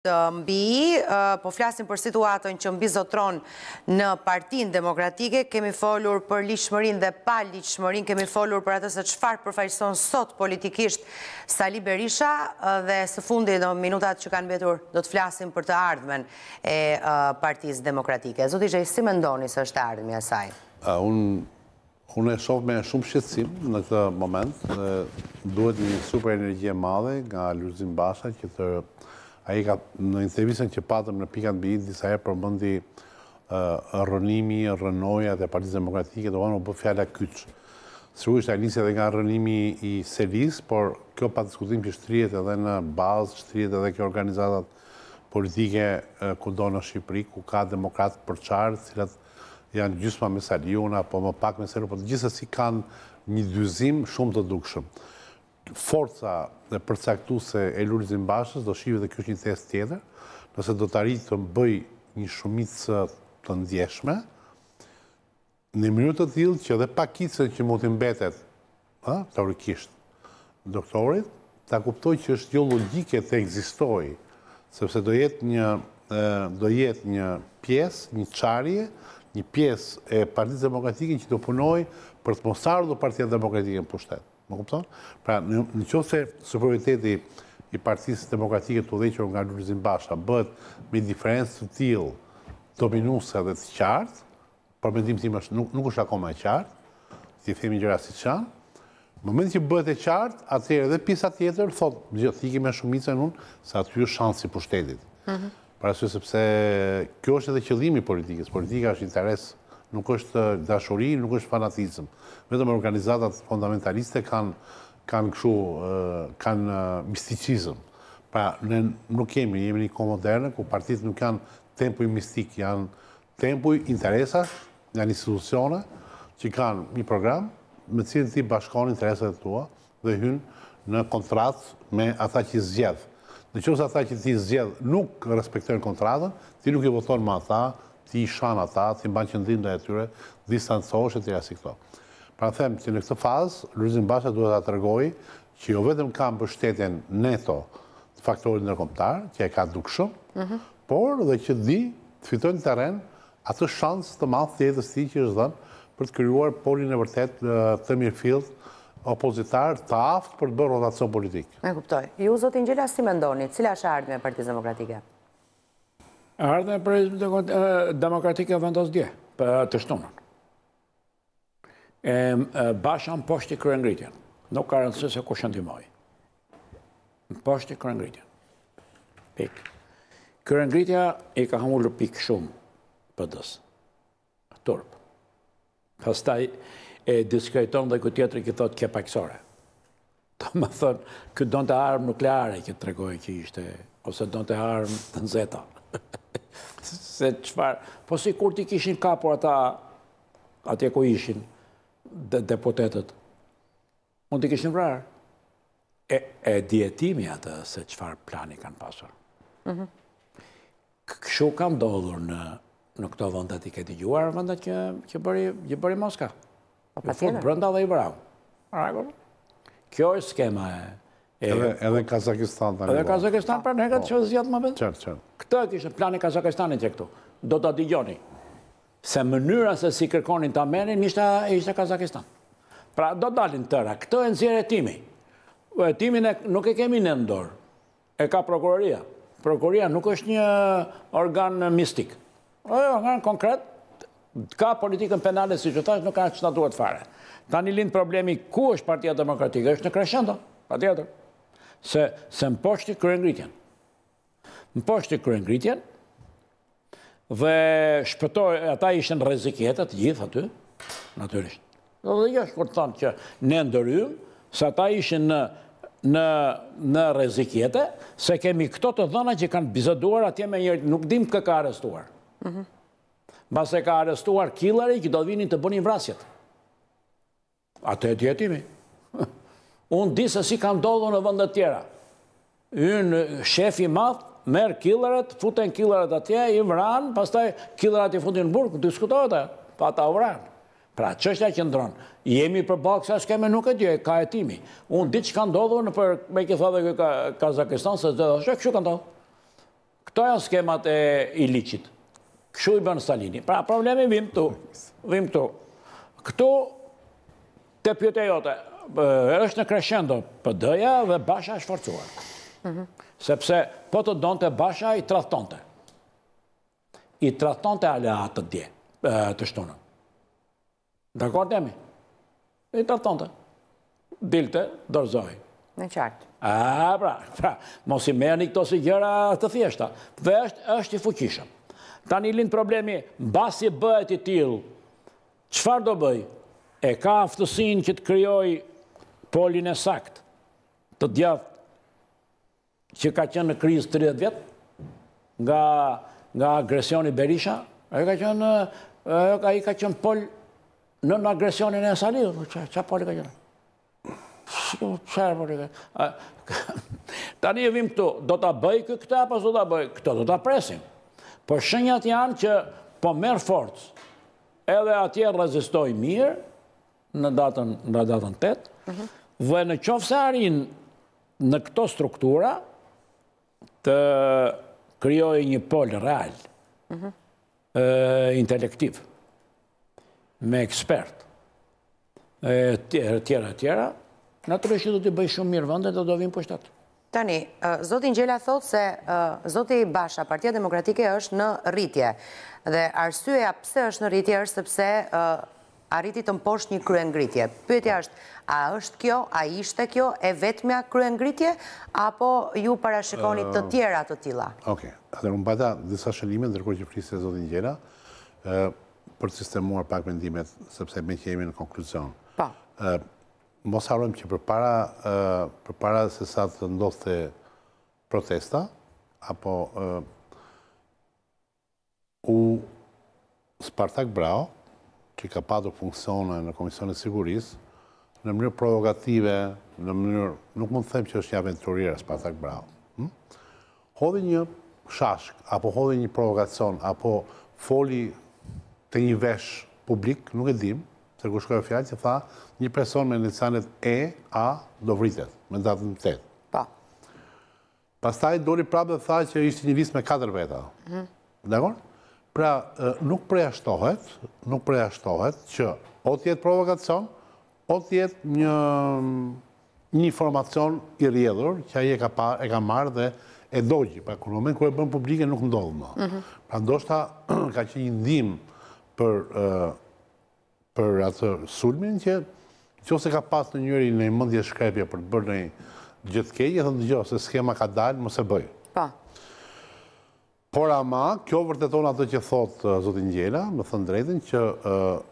Po flasim për situatën që mbi zotron në Partinë Demokratike, kemi folur për ligjshmërinë dhe pa ligjshmërinë, kemi folur për atë se çfarë përfaqëson sot politikisht Sali Berisha dhe së fundi në minutat që kanë mbetur do të flasim për të ardhmen e Partisë Demokratike. Zoti Zheji, si mendoni se është ardhmja e saj? Unë e shoh me shumë shqetësim në këtë moment. Duhet një super energji e madhe nga Lulzim Basha që ai ka në intervistën që patëm në pikat mbi disa herë përmendi rrënimi, rrënojat e Partisë Demokratike, do bë fjala kyç. Sigurisht ai nisi edhe nga rrënimi i Selis, por kjo pa diskutim që shtrihet edhe në bazë, shtrihet edhe kjo organizatat politike kudo në Shqipëri, ku ka demokratë përçarë, të cilat janë gjysma me Saliun apo më pak me Saliun, por gjithsesi kanë një dyzim shumë të dukshëm. Forca dhe përcaktuese e Lulzim Bashës do shihet dhe kjo është një test tjetër, nëse do të arritë të bëj një shumicë të ndjeshme, në mënyrë të tillë që edhe pakicën që mund të mbetet, teorikisht, doktorit, ta kuptoj që është jo logjike të ekzistojë, sepse do jetë një pjesë, një çarje, një pjesë e Partisë Demokratike që do punojë për të mos ardhur Partia Demokratike në pushtet. Më kupton? Pra, në qoftë se superioriteti i Partisë Demokratike të udhëhequr nga Lulzim Basha bëhet me diferencë të tillë dominuese dhe të qartë, për mendimin tim nuk është akoma e qartë, ti themi gjëra siç janë. Në momentin që bëhet e qartë, atëherë edhe pjesa tjetër thotë, ikim me shumicën unë, se aty është shansi i pushtetit. Për arsye sepse kjo është edhe qëllimi i politikës. Politika është interes, nuk është dashuri, nuk është fanatizëm. Vetëm organizatat fundamentaliste kanë misticizëm. Pra, ne nuk jemi një kohë moderne, ku partitë nuk janë tempuj mistik, janë tempuj interesash, janë institucione që kanë një program me cilin ti bashkon interesat e tua dhe hynë në kontratë me ata që zgjedh. Në qoftë se ata që ti zgjedh nuk respektojnë kontratën, ti nuk i voton me ata, ti i shan ata, ti mban qëndrim ndaj atyre, distancohesh e tjera si këto. Pra them që në këtë fazë, Lulzim Basha duhet ta tregojë që jo vetëm ka mbështetjen neto të faktorit ndërkombëtar, që e ka dukshëm, por dhe që di të fitojnë në terren atë shans të madh të jetës tij që është dhënë për të krijuar polin e vërtet të mirëfillt opozitar të aftë për të bërë rotacion politik. E kuptoj. Ju, zoti Ngjela, si mendoni? Cila është ardhmja e Partisë Demokratike? Ardhmja e Partisë Demokratike vendos dje, për të shtunën. Basha në poshtë i kryengritjen. Nuk ka rëndësi se kush ndihmoi. Në poshtë i kryengritjen. Pik. Kryengritja i ka hamulur pik shumë PD-s. Turp. Pastaj e diskreton dhe këtë tjetëri që thotë ke paksore. Do më thënë, këtë donë të armë nukleare që të tregoj që ishte, ose donë të armë të nxehta. Se çfarë, po si kur ti kishin kapur ata, atje ku ishin, deputetët, mund t'i kishin vrarë. E dietimi atë se çfarë plani kanë pasur. Kështu ka ndodhur në këto vendet i ke dëgjuar, vendet që bëri Moska. Fut brenda dhe i vrau. Kjo është skema e... Edhe Kazakistan. Edhe Kazakistan për negat që zjat më bëndë. Qartë. Këtë kishtë plani Kazakistanit që këtu. Do të dëgjoni. Se mënyra se si kërkonin të amenin ishte Kazakistan. Pra do dalin tëra. Këtë e nëzirë e timi. Timin nuk e kemi në ndorë. E ka prokuroria. Prokuroria nuk është një organ mistik. Organ konkret. Ka politikën penale, si që thash, nuk ka që na duhet fare. Tani lind problemi ku është Partia Demokratike, është në Crescendo, pa tjetër. Se në poshtë i kryengritjen. Në poshtë i kryengritjen, dhe shpëtoj, ata ishen rrezikjetet, gjithë aty, natyrisht. Dhe jo shkur të thonë që ne ndërym, se ata ishen në rrezikjete, se kemi këto të dhëna që kanë bizeduar atje me njëri, nuk dim kë ka arrestuar. Base ka arrestuar killeri që do vinin të bënin vrasjet. Atë e djetimi. Unë di se si ka ndodhur në vendet tjera. Ynë shefi madh merr killeret, futen killeret atje, i vran, pastaj killerat i futin në burg, diskutohet, pa ta vran. Pra çështja që ndron. Jemi përballë kësaj skeme, nuk e di, ka hetimi. Unë di çka ndodhur me që thotë Kazakistan se kështu ka ndodhur. Këto janë skemat e iliqit. Kështu i bën Stalini. Pra, problemi vim këtu. Këtu, te pyetja jote, është në crescendo PD-ja dhe Basha është forcuar. Sepse po të donte Basha i tradhtonte. I tradhtonte aleatët dje, të shtunën. Dakor temi? I tradhtonte. Dilte, dorëzoj. Në qartë. Pra, mos i merrni këto si gjëra të thjeshta. Dhe është i fuqishëm. Tani lind problemi, mbasi bëhet i tillë, çfarë do bëj? E ka aftësinë që të krijoj polin e sakt të djathtë që ka qenë në krizë 30 vjet nga agresioni Berisha? Ai ka qenë pol në agresionin e Saliut. Çfarë poli ka qenë? Tani e vim këtu, do ta bëj këta apo do ta bëj këto? Do ta presim. Po shenjat janë që po merr forcë. Edhe atje rezistoj mirë në datën 8, dhe në qoftë se arrin në këto struktura të krijojë një pol real, intelektiv, me ekspert, tjera, natyrisht do t'i bëj shumë mirë vendet dhe do vinë pushtet. Tani, zoti Ngjela thotë se zoti Basha, Partia Demokratike është në rritje. Dhe arsyeja pse është në rritje është sepse arriti të mposhtë një kryengritje. Pyetja është, a është kjo, a ishte kjo e vetmja kryengritje, apo ju parashikoni të tjera të tilla? Okej, atëherë unë bata disa shënime, ndërkohë që flisë zoti Ngjela, për të sistemuar pak mendimet, sepse me që jemi në konkluzion. Po. Mos harrojmë që përpara se sa të ndodhte protesta, apo Spartak Brau, që ka patur funksione në Komisionin e Sigurisë, në mënyrë provokative, në mënyrë, nuk mund të them që është një aventurier Spartak Brau. Hodhi një shashk, apo hodhi një provokacion, apo foli të një vesh publik, nuk e dim, se ku shkojë fjalë që tha një person me inicialet A do vritet, me datën 8. Po. Pastaj doli prapë dhe tha që ishte një listë me 4 veta. Dakor? Pra, nuk përjashtohet që o t'jetë provokacion, o t'jetë një informacion i rrjedhur që ai e ka marrë dhe e dogji. Pra, në moment kur e bën publike nuk ndodh më. Pra, ndoshta ka qenë një ndihmë për atë sulmin që nëse ka pas në njëri në mendje shkrepje për të bërë një gjë të keqe, thonë dëgjoj, se skema ka dalë, mos e bëj. Po. Por ama, kjo vërteton atë që thot zoti Ngjela, më thënë drejtën që